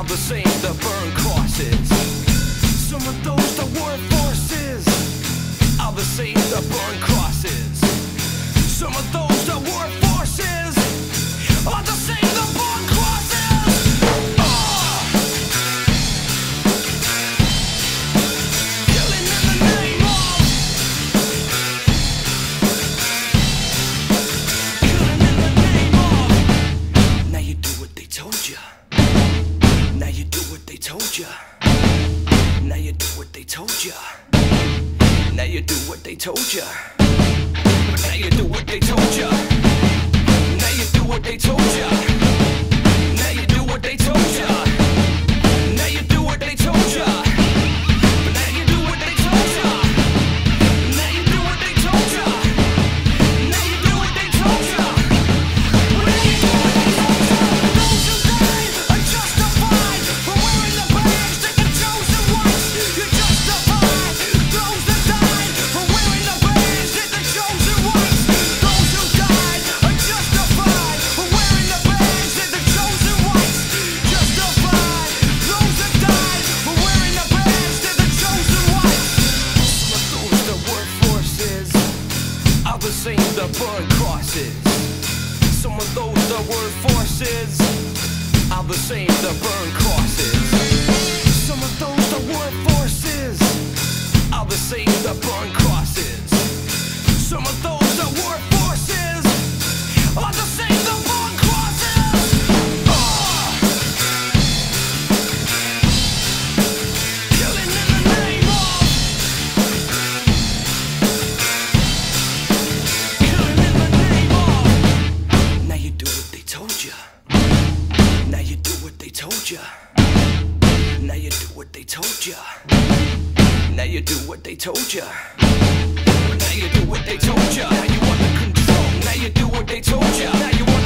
the same that burn crosses. Some of those that work forces are the same that burn crosses. Some of those that work forces are the same that burn crosses. Killing in the name of. Killing in the name of. Now you do what they told you. Now you do what they told you. Now you do what they told you. Now you do what they told you. Now you do what they told you. Now you do what they told you. Now you do what they told you. Now you do what they told you. Now you do what they told you. Now you do what they told you. Now you do what they told you. Now you do what they told you. Those who died are justified for wearing the badge that the chosen ones. You're justified. Those that died for wearing the badge that the chosen ones. Those who died are justified for wearing the badge that the chosen ones. Justified. Those that died for wearing the badge that the chosen ones. Some of those that work forces are the same that burn crosses. Some of those that work forces are the same that burn crosses. Some of those that work forces are the same that burn crosses. Some of those that work forces are the same that burn crosses. Killing in the name of. Killing in the name of. Now you do what they told you. Now you do what they told you. Now you do what they told you. Now you do what they told you. Now you do what they told you. Now you want the control. Now you do what they told you. Now you want